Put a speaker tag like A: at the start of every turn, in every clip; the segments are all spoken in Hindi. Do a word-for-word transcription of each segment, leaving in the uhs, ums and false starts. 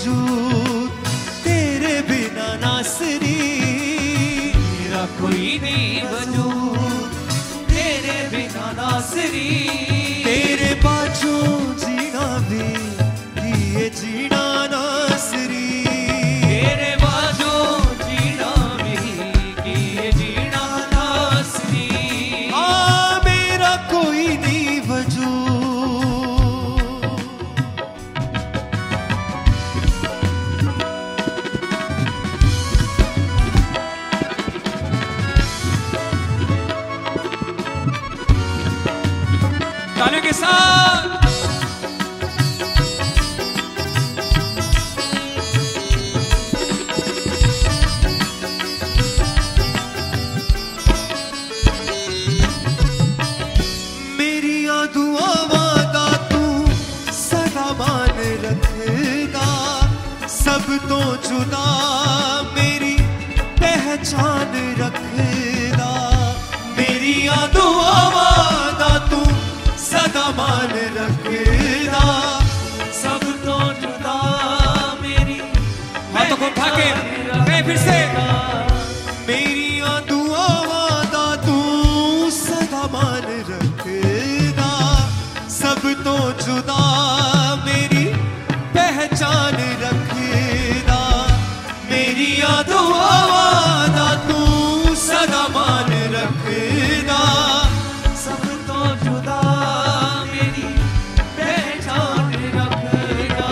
A: वजूद तेरे बिना नासरी,
B: मेरा कोई नहीं वजूद तेरे बिना नासरी,
A: तेरे बाजू जीना भी ये जीना नासरी,
B: तेरे बाजू जीना भी ये जीना नासरी,
A: हाँ मेरा कोई नहीं वजूद।
B: तालियों के साथ
A: मेरी दुआ वादा तू सदा मान रखना, सब तो जुदा मेरी पहचान रखना, मेरी दुआ वादा तू सदा मान रखना,
B: सब तो जुदा मेरी, हाथों को उठा के कहीं फिर से,
A: मेरी दुआ वादा तू सदा मान रखना, सब तो जुदा मेरी पहचान रखना, मेरी दुआ वादा तू सदा मान रखना,
B: सब तो जुदा मेरी पहचान रखना,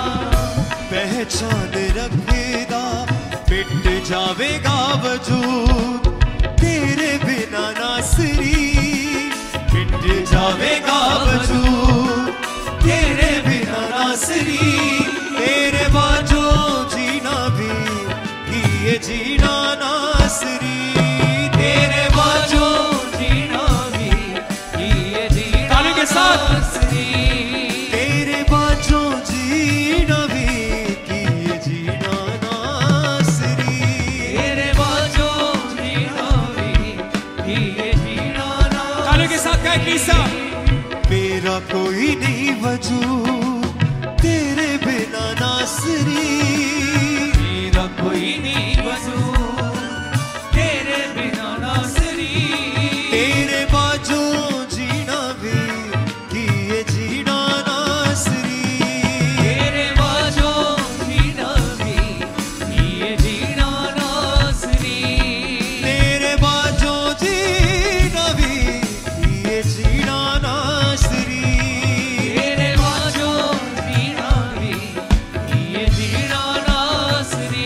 A: पहचान रखना, मिट जावेगा वजूद तेरे बिना नासरी, मिट जावेगा वजूद तेरे बिना नासरी, तेरे बाजू जीना भी ये जीना नासरी, तेरे बाजू
B: जीना भी ये जीना
A: तालियों के साथ
B: नासरी,
A: तेरे बाजू जीना भी ये जीना नासरी,
B: तेरे बाजू जीना भी ये जीना नासरी, तालियों के साथ गाएं कीसा,
A: मेरा कोई नहीं वजूद तेरे बिना नासरी,
B: मेरा कोई नहीं वजूद तेरे बिना नासरी,
A: तेरे बाजू जीना भी ये जीना नासरी,
B: तेरे बाजू जीना भी ये जीना नासरी,
A: तेरे बाजू जीना भी ये जीना नासरी,
B: तेरे बाजू जीना भी ये जीना नासरी,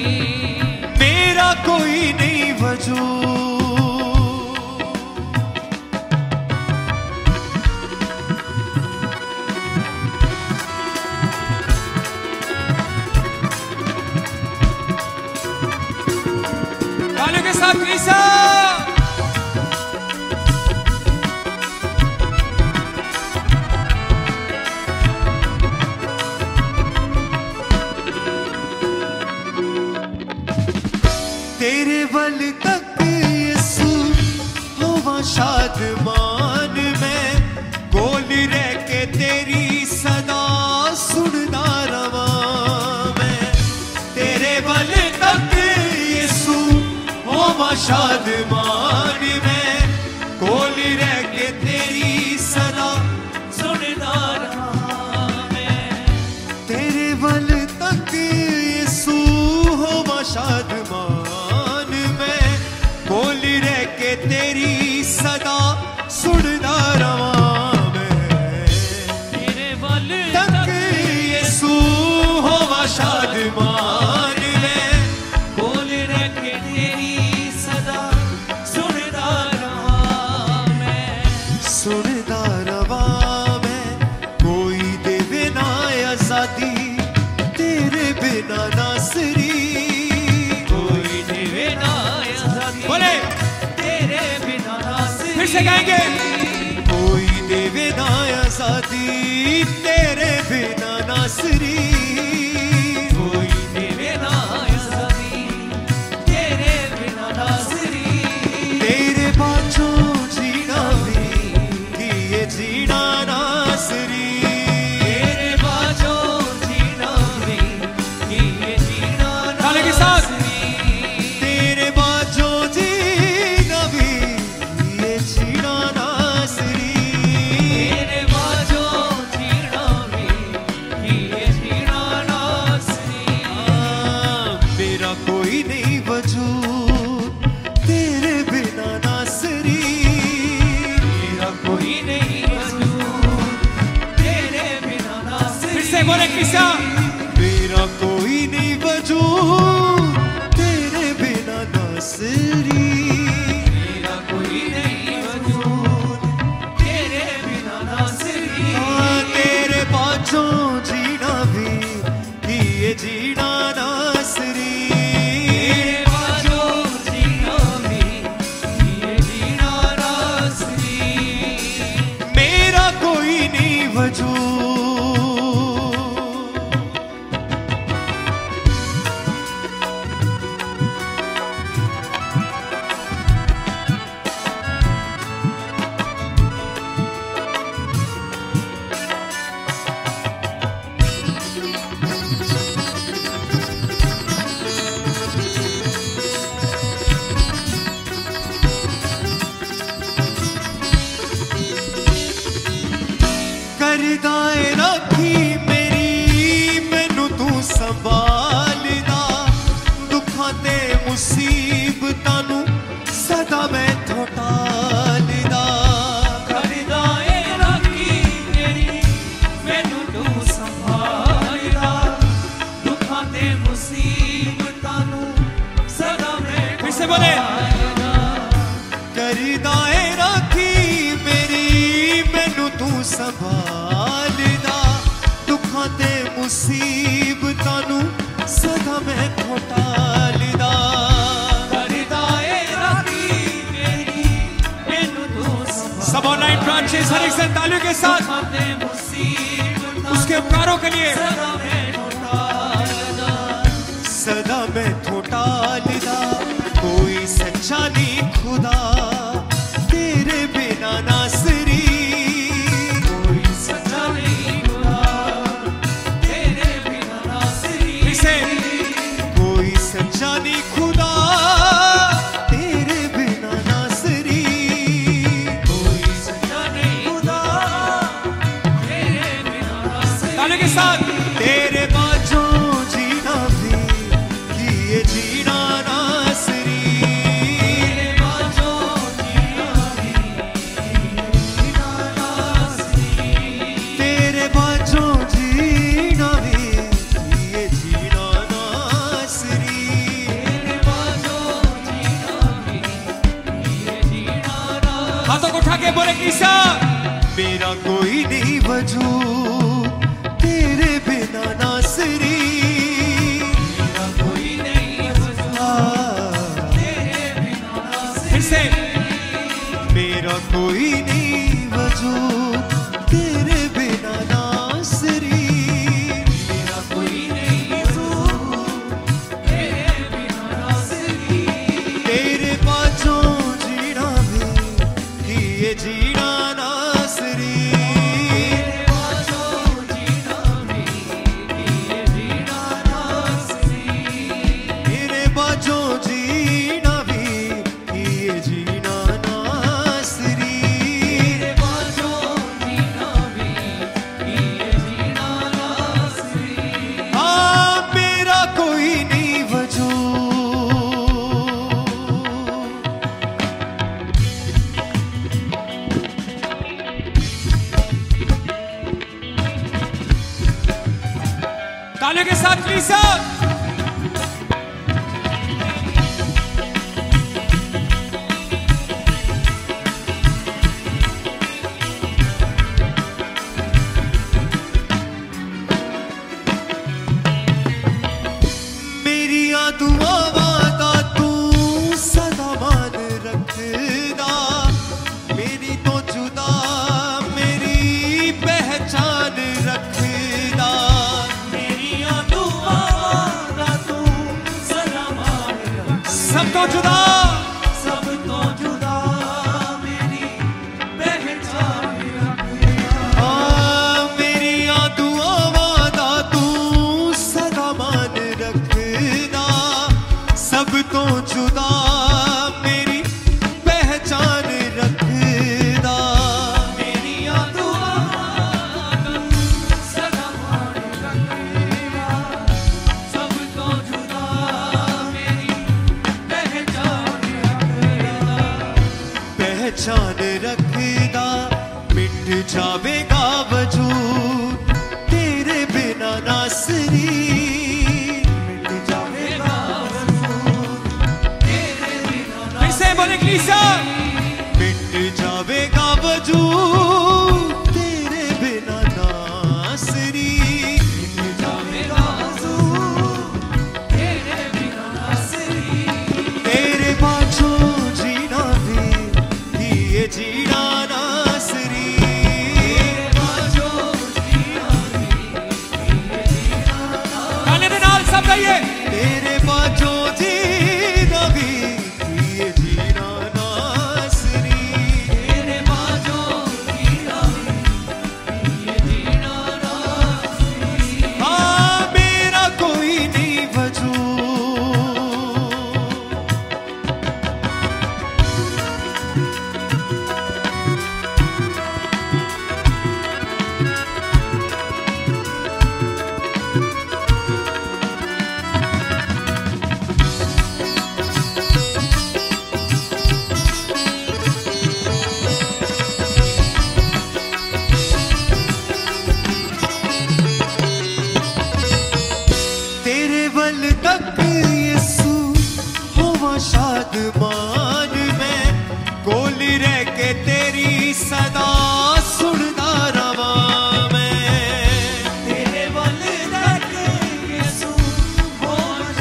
A: मेरा कोई नहीं वजूद।
B: तालियों के साथ कीसा,
A: तेरे बल तक यीशु होवा शादमान में, गोल रह के तेरी सदा सुनना रवा मैं, तेरे बल तक यीशु होवा शादमान में, गोल रह के तेरी सदा
B: सुनदा रहा मैं,
A: तेरे बल तक यीशु होवा शादमान में, बोल रह के तेरी सदा सुनदा रवा मैं,
B: तेरे बल
A: तक यीशु होवा शादमान में,
B: बोल रख तेरी सदा सुनदा रहा मैं,
A: सुनदा रवा मैं, कोई देवे ना आजादी तेरे बिना नासरी,
B: कोई देवे ना आजादी
A: बोले
B: तेरे बिना नासरी,
A: फिर से गाएंगे, कोई देवे ना आजादी तेरे बिना नासरी,
B: कोई देवे ना आजादी तेरे बिना नासरी,
A: तेरे बाजू जीना भी ये जीना नासरी,
B: तेरे बाजू जीना भी बोले किसा
A: मेरा कोई नहीं वजूद तेरे बिना नासरी,
B: मेरा कोई नहीं वजूद तेरे बिना नासरी।
A: हाँ, तेरे बाझों जीना भी कि ये जीना नासरी,
B: तेरे बाझों जीना भी कि ये जीना नासरी।
A: मेरा कोई नहीं वजूद। करदाए राखी मेरी मैनू तू संभालदा, दुखां ते मुसीबतां नू सदा मैं टालदा।
B: करदाए राखी मेरी मैनू तू संभालदा, दुखां ते मुसीबतां नू सदा मैं
A: फिर से बोले करदाए राखी मेरी मैनू तू संभालदा, दुखां ते मुसीबतां नू सदा मैं टालदा।
B: करदाए राखी मेरी मैनू तू संभालदा,
A: सब ऑनलाइन ब्रांचेस हर एक तालु के साथ
B: दुखां ते मुसीबतां
A: उसके उपकारों के लिए
B: सदा मैं टालदा,
A: सदा मैं टालदा। कोई सच्चा नहीं खुदा तेरे बिना नासरी,
B: कोई सच्चा नहीं खुदा तेरे बिना नासरी।
A: इसे कोई सच्चा नहीं खुदा तेरे बिना नासरी,
B: कोई सच्चा नहीं खुदा तेरे बिना नासरी।
A: ताले के साथ तेरे बाझों जीना भी कि ये जीना नासरी,
B: तेरे बाझों जीना भी जीना नासरी।
A: तेरे बाझों जीना भी कि ये जीना नासरी।
B: तेरे बाझों जीना भी ये जीना नासरी।
A: हाथों को उठा के बोले किसा मेरा कोई नहीं वजूद तेरे बिना नासरी,
B: मेरा कोई नहीं वजूद तेरे बिना नासरी।
A: फिर से मेरा कोई नहीं वजूद तेरे बिना नासरी,
B: मेरा कोई नहीं वजूद तेरे बिना नासरी।
A: तेरे बाझों जीना भी कि ये जीना नासरी,
B: तेरे बाझों जीना भी ये जीना नासरी।
A: तेरे बाझों जीना भी कि ये जीना नासरी।
B: तेरे बाझों जीना भी ये जीना नासरी।
A: हाँ, मेरा कोई नहीं वजूद। ताले के साथ लीसा मेरिया दुआवां दा तू सदा मान रखदा, मेरी तो जुदा मेरी पहचान रखदा।
B: मेरियां दुआवां सा
A: मिट जावेगा वजूद तेरे बिना नासरी,
B: मिट जावेगा वजूद तेरे बिना नासरी,
A: तेरे बाजू जीना भी ये जीना नासरी,
B: तेरे बाजू जीना भी ये जीना नासरी। गाने दे नाल सब गाइए।
A: तेरे बाजू जीना भी ये जीना नासरी,
B: तेरे बाजू जीना भी ये जीना नासरी।
A: हाँ मेरा कोई नहीं वजूद, तेरे बल तक यीशु होवा शादमान मैं, कोल रह के तेरी सदा सुनदा रवा मैं,
B: तेरे बल तक यीशु हो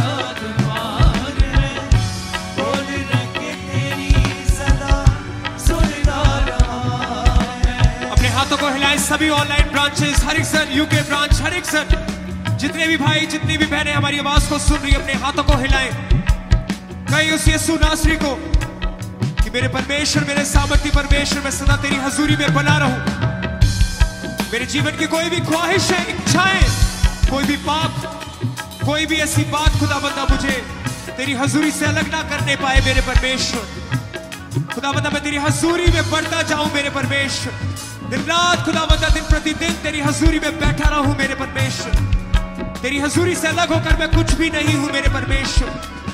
B: शादमान मैं, बोल रखे तेरी सदा सुनदा रहा मैं। अपने हाथों को हिलाएं सभी ऑनलाइन ब्रांचेस, हर एक सर यूके ब्रांच, हर एक सर, जितने भी भाई जितनी भी बहनें हमारी आवाज को सुन रही है, अपने हाथों को हिलाएं। कहीं उस यीशु नासरी को कि मेरे परमेश्वर, मेरे सामर्थी परमेश्वर, मैं सदा तेरी हजूरी में बना रहूं। मेरे जीवन की कोई भी ख्वाहिशें, इच्छाएं, कोई भी पाप, कोई भी ऐसी बात खुदा बंदा मुझे तेरी हजूरी से अलग ना करने पाए मेरे परमेश्वर। खुदा बंदा मैं तेरी हजूरी में बढ़ता जाऊं मेरे परमेश्वर, दिन रात खुदा बंदा दिन प्रतिदिन तेरी हजूरी में बैठा रहूं मेरे परमेश्वर। तेरी हजूरी से अलग होकर मैं कुछ भी नहीं हूं मेरे परमेश्वर,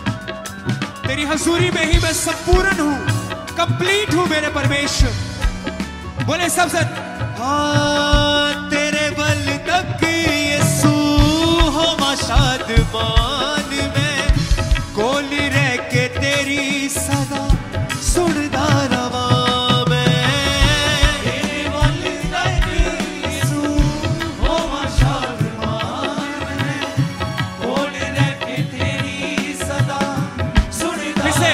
B: तेरी हजूरी में ही मैं संपूर्ण हूं, कंप्लीट हूं मेरे परमेश्वर। बोले सब सर।
A: हाँ तेरे बल तक यीशु होवा शादमान मैं, कोल रह के तेरी सदा सुनदा रवा मैं,
B: तेरे बल तक यीशु होवा शादमान मैं, बोल रखे तेरी सदा सुनदा
A: किसे?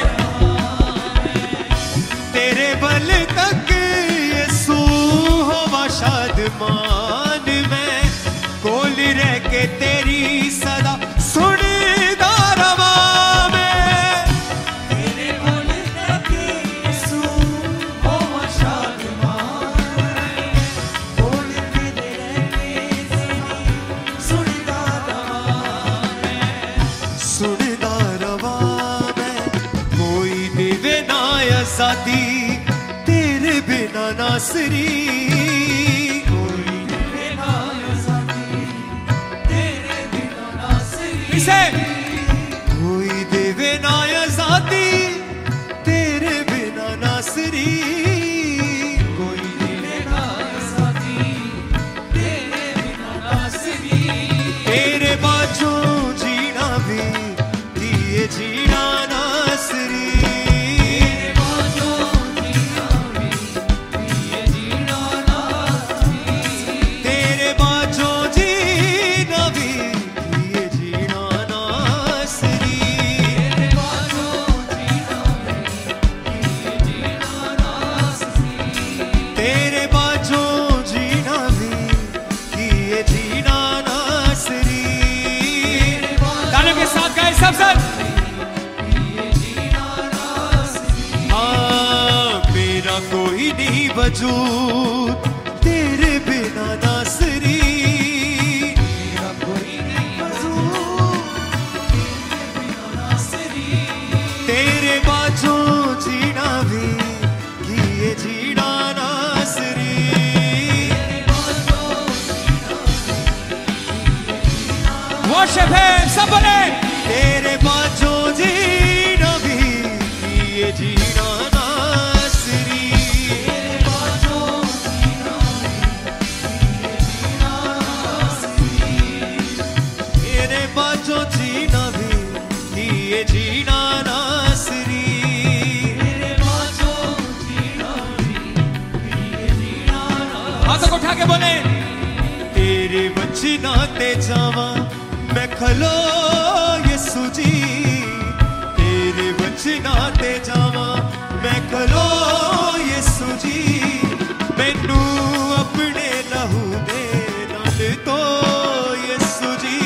A: तेरे बल तक यीशु होवा शादमान मैं, कोल रह के तेरी सदा सुनदा रवा मैं,
B: तेरे बल तक यीशु होवा शादमान मैं, बोल रखे तेरी सदा सुनदा रहा मैं।
A: सुनदा रवा मैं, कोई देवे ना आजादी तेरे बिना नासरी,
B: कोई बिना साथी तेरे बिना नासरी,
A: किसे? कोई देवे ना आजादी तेरे बिना नासरी,
B: कोई बिना साथी तेरे बिना नासरी,
A: तेरे बाजू जीना भी दिए जीना नासरी,
B: तेरे बाजू जीना भी ये जीना नासरी,
A: तेरे बाजू जीना भी दिए जीना नासरी,
B: तेरे बाजू जीना भी ये जीना नासरी,
A: तेरे बाजू जीना भी दिए जीना नासरी। गाने के साथ गाए सब सर।
B: ये जीना नासरी,
A: हाँ मेरा कोई नहीं वजूद तेरे बिना नासरी,
B: मेरा कोई नहीं वजूद तेरे बिना नासरी,
A: तेरे बाजू जीना भी ये जीना नासरी,
B: वर्शिप है सब बोले।
A: तेरे बाजू जीना भी ये जीना नासरी,
B: तेरे बाजू जीना भी ये जीना नासरी,
A: तेरे बाजू जीना भी ये जीना नासरी,
B: तेरे बाजू
A: के बोले, तेरे वचना ते जावा मैं खलो यसु जी, तेरे वचना ते जावा मैं खलो यसु जी, मैनू अपने लहू दे नाल तो यसु जी,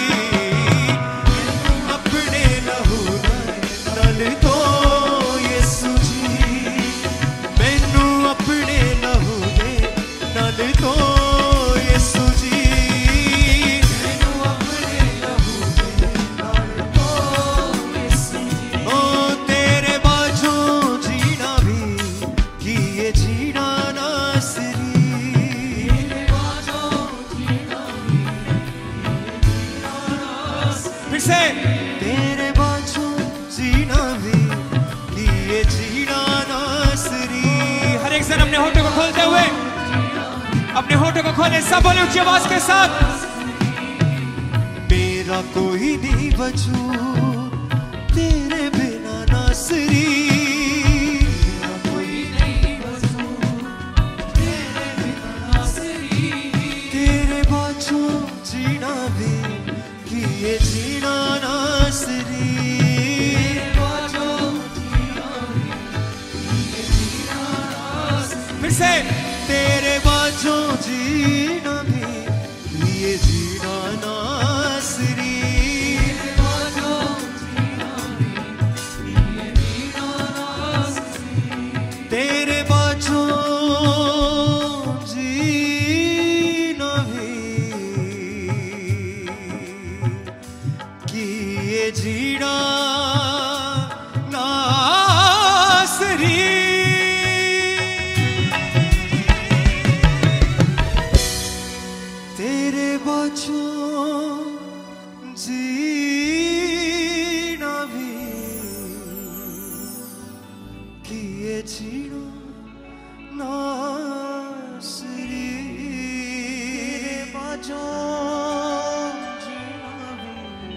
A: अपने लहू दे नाल तो यसु जी, मैनू अपने लहू दे नाल तो यसु जी, मैनू अपने लहू दे नाल तो यसु जी। ओ तेरे बाजू जीना भी कि ये जीना नासरी, तेरे बाजू जीना भी फिर से, तेरे बाजू जीना भी कि ये जीना नासरी। हर एक जन अपने होठों को खोलते हुए, अपने होठों को खोले, सब बोले ऊंची आवाज के साथ, मेरा कोई नहीं वजूद तेरे बिना नासरी, मेरा कोई नहीं वजूद तेरे बिना नासरी, तेरे बाजू जीना भी कि ये जीना नासरी, तेरे बाजू जीना भी कि ये जीना नासरी। फिर से, तेरे बाजू जीना भी ये जीना नासरी, तेरे बाजू जीना भी ये जीना नासरी, तेरे बाजू जीना भी कि ये जीना नासरी। तेरे बाजू जीना भी कि ये जीना नासरी, तेरे बाजू जीना भी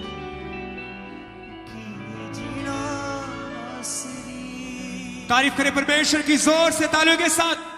A: कि ये जीना नासरी। तारीफ करें परमेश्वर की जोर से तालियों के साथ।